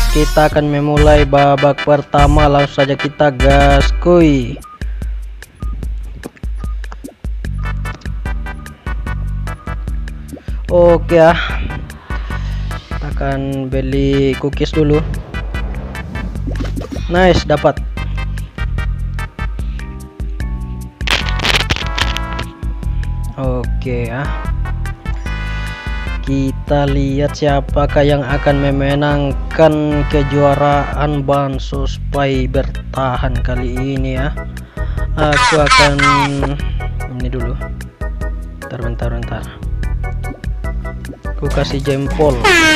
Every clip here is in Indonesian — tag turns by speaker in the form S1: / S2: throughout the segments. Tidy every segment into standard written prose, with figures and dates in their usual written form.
S1: kita akan memulai babak pertama. Langsung saja kita gas kuy. Oke ya, kita akan beli cookies dulu. Nice, dapat. Oke ya, kita lihat siapakah yang akan memenangkan kejuaraan Bansos Pay bertahan kali ini ya. Aku akan ini dulu. Bentar. Aku kasih jempol.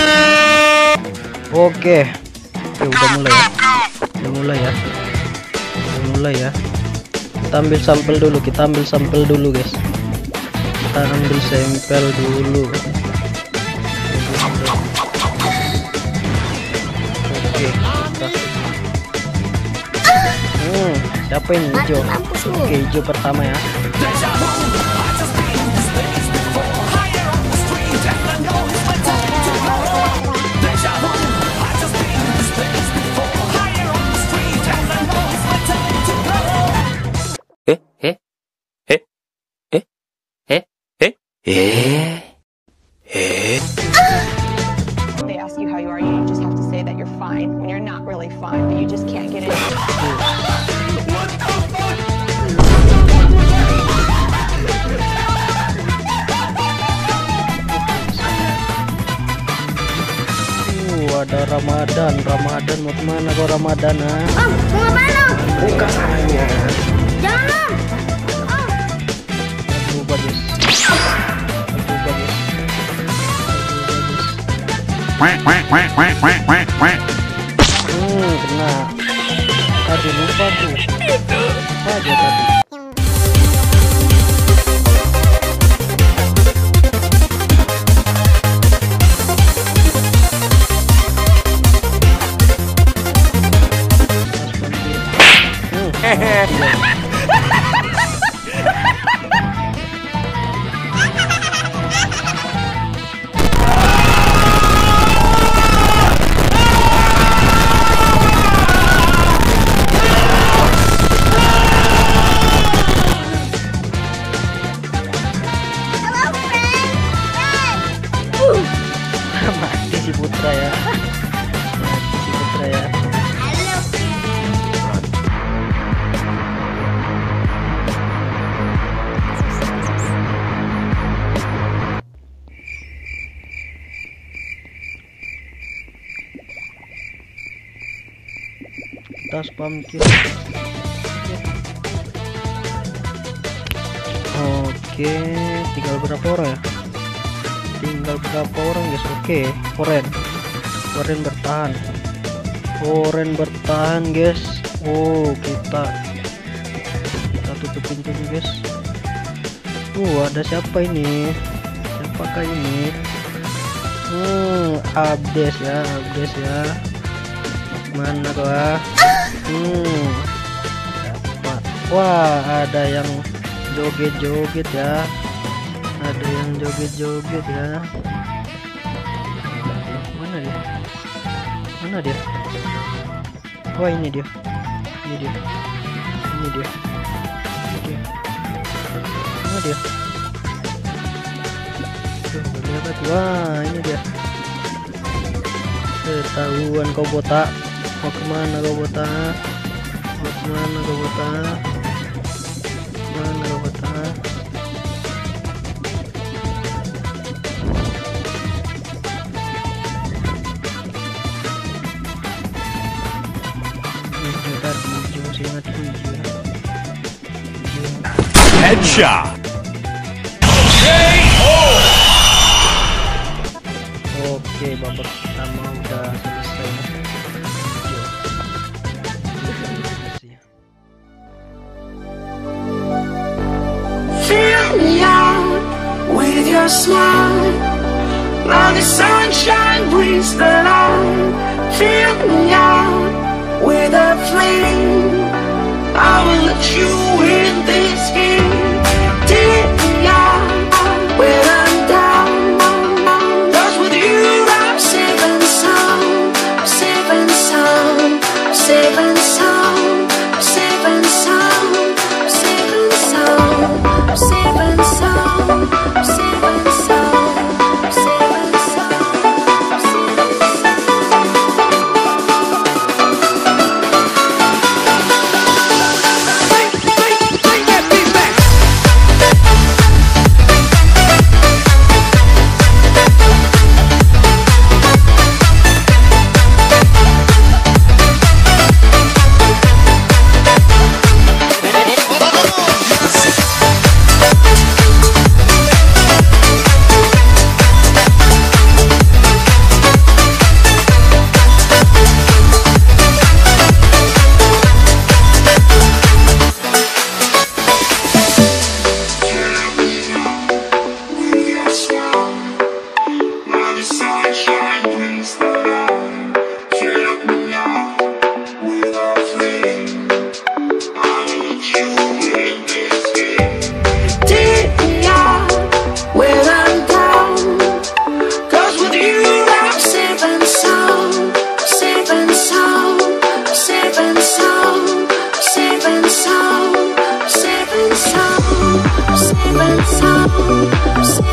S1: Oke, udah mulai ya. Kita ambil sampel dulu, guys. Kita ambil sampel dulu. Oke, siapa ini? Hijau. Oke, hijau pertama ya.
S2: They ask you how you are, you just have to say that you're fine when you're not really fine, but you just can't get it.
S1: Ada Ramadan mau kemana kau Ramadan?
S3: Om, mau kemana?
S1: Buka saja.
S3: Jangan om.
S1: Aduh bagus. Kena. Aduh lupa tuh. Aja tadi. Mati si Putra ya. Kita spam kill. Oke, tinggal berapa orang ya? Tinggal berapa orang guys? Oke, Foren bertahan guys. Oh, kita tutup pintunya guys. Ada siapa ini? Siapakah ini? Abdes ya. Mana gua? Dapat. Wah, ada yang joget-joget ya. Mana dia? Wah, ini dia. Oke. Mana dia? Lihat. Wah, ini dia. Ketahuan kau botak. Mau kemana kau botak?
S4: Headshot.
S1: Oke, babak pertama udah selesai.
S5: Fill me out with your smile. Now the sunshine brings the light. Fill me out with a flame. I will let you in this game. Take me out when I'm down. 'Cause with you I'm safe and sound. I'm safe and sun.